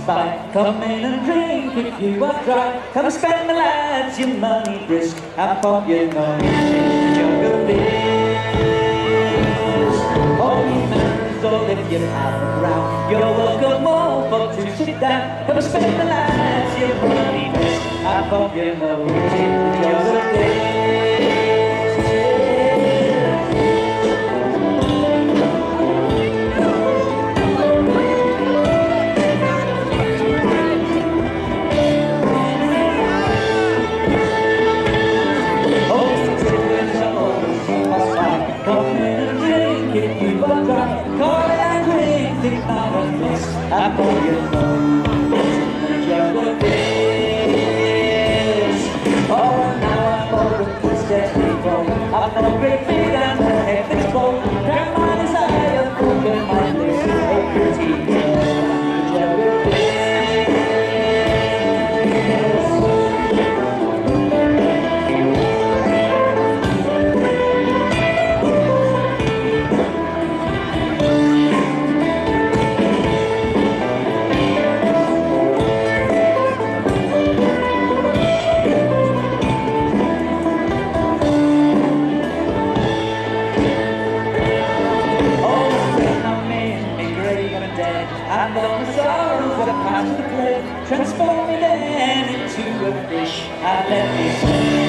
spite. Come in and drink if you are dry. Come spend the lads your money brisk, and pop your nose in jungle beers. Oh, you manners, all if you have a round, you're welcome all for to sit down. Come spend the lads your money brisk, and pop your nose in jungle beers. I know you know the jungle days. Oh, now I'm over the footsteps they go. I'm no great big and the heavens blow. Grandma desire, broken my lips, a pretty girl, the jungle days. And all the sorrows that are past the play transform me then into a fish and let me swim.